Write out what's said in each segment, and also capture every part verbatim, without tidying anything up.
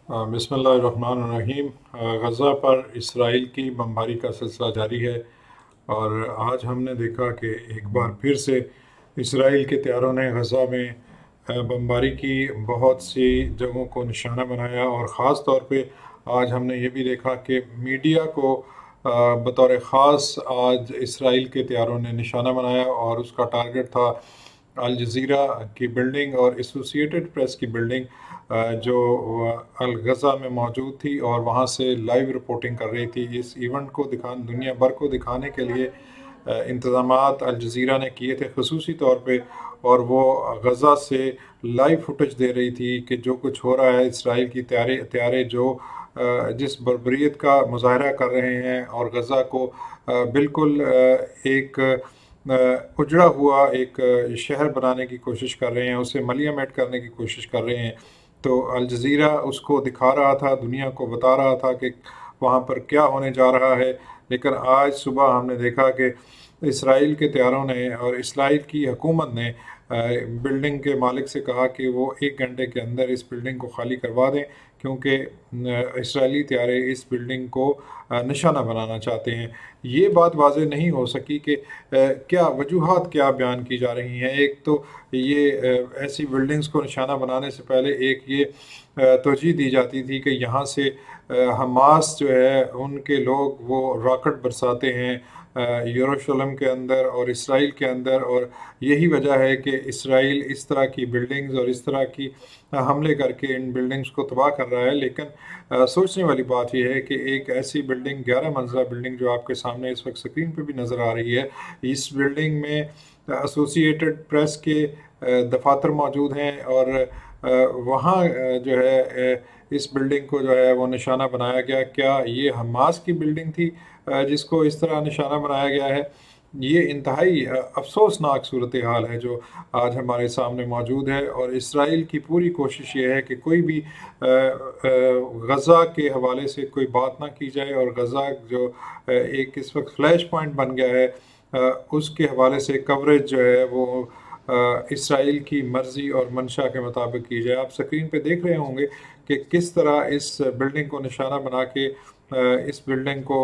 बिस्मिल्लाहिर्रहमानिर्रहीम। गज़ा पर इसराइल की बमबारी का सिलसिला जारी है और आज हमने देखा कि एक बार फिर से इसराइल के त्यारों ने गज़ा में अ, बमबारी की, बहुत सी जगहों को निशाना बनाया और ख़ास तौर पे आज हमने ये भी देखा कि मीडिया को अ, बतौर ख़ास आज इसराइल के त्यारों ने निशाना बनाया और उसका टारगेट था अल जज़ीरा की बिल्डिंग और एसोसिएटेड प्रेस की बिल्डिंग, अ, जो अल गज़ा में मौजूद थी और वहाँ से लाइव रिपोर्टिंग कर रही थी। इस इवेंट को दिखा दुनिया भर को दिखाने के लिए इंतज़ामात अल जज़ीरा ने किए थे ख़ुसूसी तौर पे, और वो गज़ा से लाइव फुटेज दे रही थी कि जो कुछ हो रहा है, इसराइल की त्यारे त्यारे जो अ, जिस बर्बरियत का मुजाहरा कर रहे हैं और गज़ा को अ, बिल्कुल अ, एक अ, उजड़ा हुआ एक अ, शहर बनाने की कोशिश कर रहे हैं, उसे मलियामेट करने की कोशिश कर रहे हैं। तो अल जज़ीरा उसको दिखा रहा था, दुनिया को बता रहा था कि वहाँ पर क्या होने जा रहा है। लेकिन आज सुबह हमने देखा कि इसराइल के त्यारों ने और इसराइल की हुकूमत ने अ, बिल्डिंग के मालिक से कहा कि वो एक घंटे के अंदर इस बिल्डिंग को खाली करवा दें, क्योंकि अ, इसराइली त्यारे इस बिल्डिंग को अ, निशाना बनाना चाहते हैं। ये बात वाज़ेह नहीं हो सकी कि अ, क्या वजूहात क्या बयान की जा रही हैं। एक तो ये अ, ऐसी बिल्डिंग्स को निशाना बनाने से पहले एक ये अ, तवजीह दी जाती थी कि यहाँ से अ, हमास जो है उनके लोग वो रॉकेट बरसाते हैं अ, यरूशलेम के अंदर और इसराइल के अंदर, और यही वजह है कि इसराइल इस तरह की बिल्डिंग्स और इस तरह की अ, हमले करके इन बिल्डिंग्स को तबाह कर रहा है। लेकिन अ, सोचने वाली बात यह है कि एक ऐसी बिल्डिंग, ग्यारह मंजिला बिल्डिंग जो आपके सामने इस वक्त स्क्रीन पे भी नज़र आ रही है, इस बिल्डिंग में एसोसिएटेड प्रेस के अ, दफातर मौजूद हैं और अ, वहाँ अ, जो है अ, इस बिल्डिंग को जो है वो निशाना बनाया गया। क्या ये हमास की बिल्डिंग थी अ, जिसको इस तरह निशाना बनाया गया है? ये इंतहाई अ, अफसोसनाक सूरत हाल है जो आज हमारे सामने मौजूद है, और इसराइल की पूरी कोशिश ये है कि कोई भी अ, अ, गज़ा के हवाले से कोई बात ना की जाए, और गज़ा जो अ, एक इस वक्त फ्लैश पॉइंट बन गया है, अ, उसके हवाले से कवरेज जो है वो अ, इसराइल की मर्ज़ी और मंशा के मुताबिक की जाए। आप स्क्रीन पे देख रहे होंगे कि किस तरह इस बिल्डिंग को निशाना बना के अ, इस बिल्डिंग को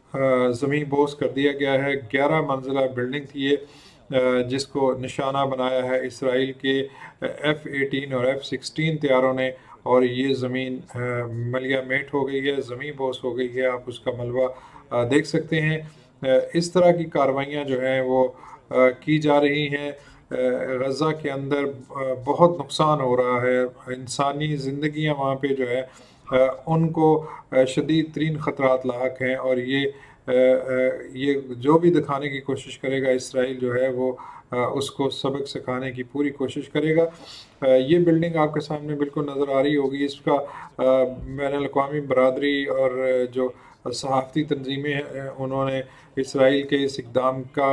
ज़मीन बोस कर दिया गया है। ग्यारह मंजिला बिल्डिंग थी ये, अ, जिसको निशाना बनाया है इसराइल के एफ़ एटीन और एफ़ सिक्सटीन तैयारों ने, और ये ज़मीन मलिया मेट हो गई है, ज़मीन बोस हो गई है। आप उसका मलबा अ, देख सकते हैं। अ, इस तरह की कार्रवाइयाँ जो हैं वो अ, की जा रही हैं। अ, गज़ा के अंदर अ, बहुत नुकसान हो रहा है, इंसानी ज़िंदगियाँ वहाँ पे जो है अ, उनको शदीद तरीन ख़तरात लाहक हैं, और ये अ, अ, ये जो भी दिखाने की कोशिश करेगा इसराइल जो है वो अ, उसको सबक सिखाने की पूरी कोशिश करेगा। अ, ये बिल्डिंग आपके सामने बिल्कुल नज़र आ रही होगी। इसका बैनुल अक़वामी बरादरी और जो सहाफ़ती तंजीमें हैं उन्होंने इसराइल के इस इक़दाम का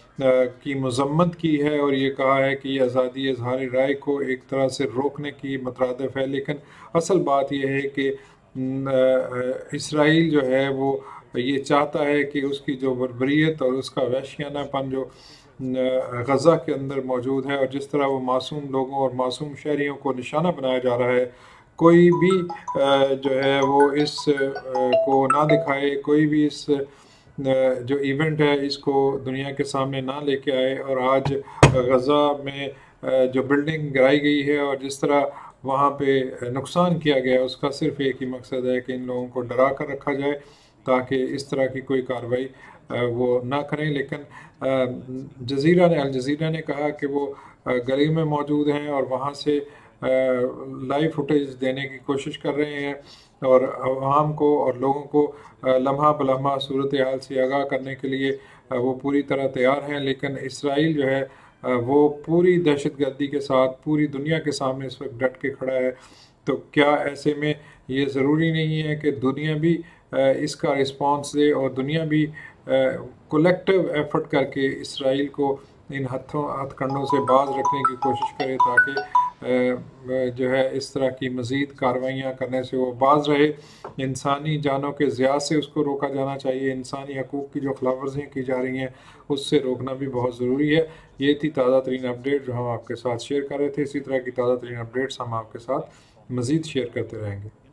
की मज़म्मत की है, और ये कहा है कि ये आज़ादी इज़हार राय को एक तरह से रोकने की मुतरादिफ़ है। लेकिन असल बात यह है कि इसराइल जो है वो ये चाहता है कि उसकी जो बर्बरियत और उसका वहशियानापन जो गज़ा के अंदर मौजूद है, और जिस तरह वो मासूम लोगों और मासूम शहरियों को निशाना बनाया जा रहा है, कोई भी जो है वो इस को ना दिखाए, कोई भी इस जो इवेंट है इसको दुनिया के सामने ना लेके आए। और आज गज़ा में जो बिल्डिंग गिराई गई है और जिस तरह वहाँ पे नुकसान किया गया, उसका सिर्फ़ एक ही मकसद है कि इन लोगों को डरा कर रखा जाए ताकि इस तरह की कोई कार्रवाई वो ना करें। लेकिन जज़ीरा ने अल जज़ीरा ने कहा कि वो गली में मौजूद हैं और वहाँ से लाइव फुटेज देने की कोशिश कर रहे हैं, और आवाम को और लोगों को लम्हा बलम्हा सूरत हाल से आगाह करने के लिए वो पूरी तरह तैयार हैं। लेकिन इसराइल जो है वो पूरी दहशतगर्दी के साथ पूरी दुनिया के सामने इस वक्त डट के खड़ा है। तो क्या ऐसे में ये ज़रूरी नहीं है कि दुनिया भी इसका रिस्पांस दे और दुनिया भी कलेक्टिव एफर्ट करके इसराइल को इन हथों हथकंडों से बाज रखने की कोशिश करे, ताकि जो है इस तरह की मज़ीद कार्रवाइयाँ करने से वो बाज रहे। इंसानी जानों के ज़िया से उसको रोका जाना चाहिए, इंसानी हकूक़ की जो खिलाफ वर्जियाँ की जा रही हैं उससे रोकना भी बहुत ज़रूरी है। ये थी ताज़ा तरीन अपडेट जो हम आपके साथ शेयर कर रहे थे। इसी तरह की ताज़ा तरीन अपडेट्स हम आपके साथ मज़ीद शेयर करते रहेंगे।